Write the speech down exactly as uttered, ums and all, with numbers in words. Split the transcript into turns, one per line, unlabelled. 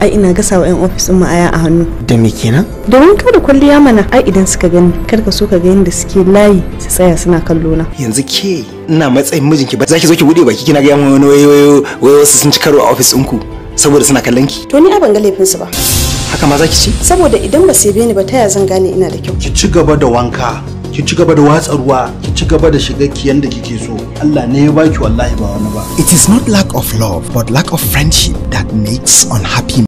ai ina gasa wa 'yan ofis din mu aya a hannu.
Da me kenan?
Domin kada kwalliya mana, ai idan suka gani kar ka so ka ga yanda suke layi su tsaya suna kallo na.
Yanzu ke ina matsayin mijinki ba za ki zo ki bude baki kina ga yan wani wayo wayo wasu sun ci karo a ofis ɗinku saboda suna kallon ki.
To ni a ban ga laifin su ba.
Haka ma za ki ci?
Saboda idan ba sai ni ba ta ya zan gane ina da kyau.
Ki ci gaba da wanka, ki ci gaba da watsa ruwa, ki ci gaba da shiga ki yanda kike so. Allah ne ya baki wallahi ba wani ba.
It is not lack of love but lack of friendship that makes unhappy